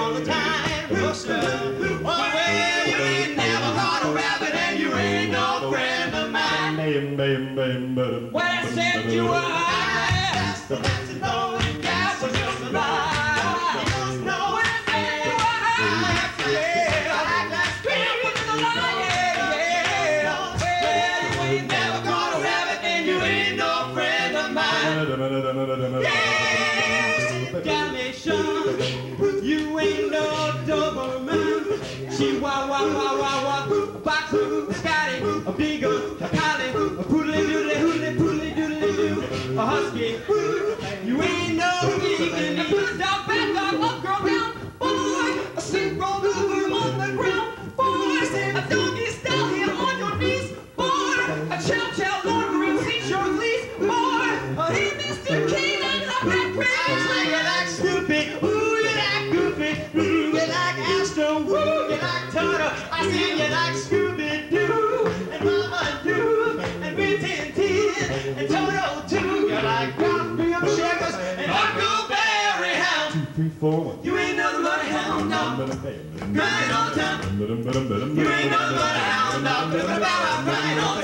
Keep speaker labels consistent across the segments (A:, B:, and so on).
A: all the time, rooster. Oh, well, you ain't never caught a rabbit and you ain't no friend of mine. Well, I said you were high, that's the lonely gal was just a lie. No, when I said you were high, yeah, that's gal was just a lie, yeah. Well, you ain't never caught a rabbit and you ain't no friend of mine. Yeah, damnation, you ain't no Doberman. She wah wah wah wah wah, Baku, Scotty, a beagle, a collie, a poodly doodly hoodly poodly doodly doo, a husky. You ain't no vegan, a dog, bad dog, up girl down, boy, a sleep rolled over on the ground, boy, a doggy style here on your knees, boy, a chow chow Lord Green, seat your fleece, boy, hey Mr. King, I love that crazy. You like Snoopy, ooh, you like Goofy, you like Astro, ooh, you like Toto, I see you like Scooby-Doo, and Mama Doo, and Rin Tin Tin, and Toto too, you like Garfield Shakers, and Huckleberry Hound.
B: 2, 3, 4, 1.
A: You ain't no money hound dog, crying all the time. You ain't no money hound dog, crying all the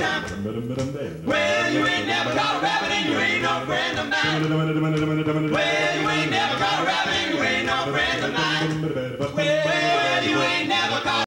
A: time. Well, you ain't never caught a rabbit and you ain't no friend of mine. Well, you ain't